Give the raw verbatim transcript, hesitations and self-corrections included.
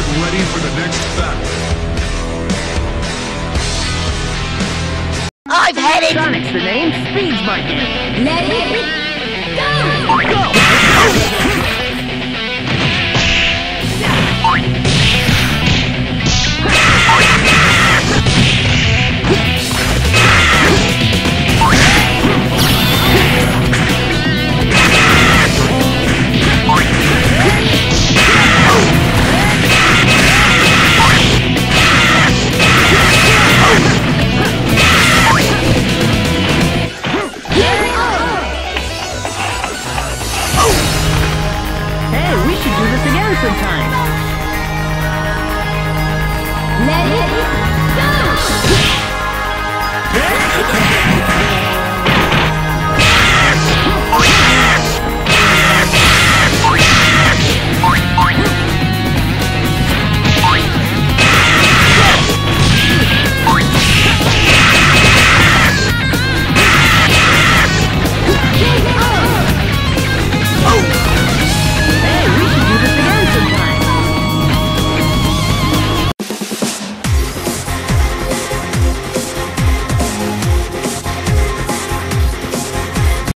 ready for the next battle. I've had it! Sonic's the name, speed's my game. Let it go! Go!